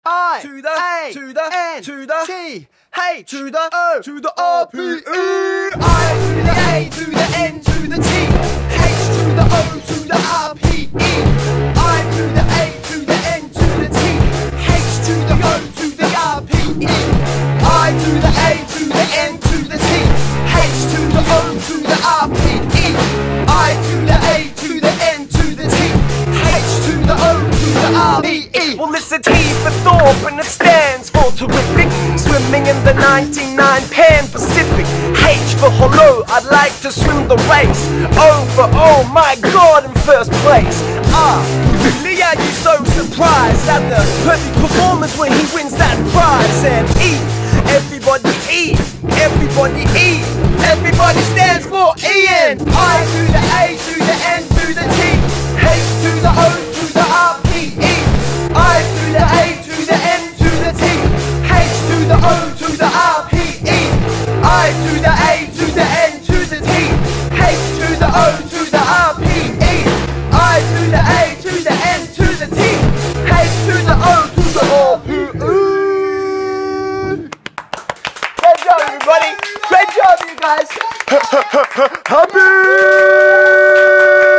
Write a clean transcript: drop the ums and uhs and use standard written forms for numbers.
I to the A to the N to the T H to the O to the R P E. I to the A to the N to the T H to the O to the R P E. I to the A to the N to the T H to the O to the R P E. I to the A to the N to the T H to the O to the R P E. I to the A to the N to the T H to the O to the R P E. Well, it's a T for Thorpe and it stands for terrific. Swimming in the 99 Pan Pacific. H for hello, I'd like to swim the race. O for oh my god, in first place. Really are you so surprised at the perfect performance when he wins that prize? And E, everybody E, everybody E, everybody stands for Ian. I to the A to the N to the T H to the O to the R P E. I to the A to the N to the T H to the O to the R P E. I to the A to the N to the T H to the O to the R P E. I to the A to the N to the T H to the O to the R P E. Great job, everybody! Great job, you guys! Happy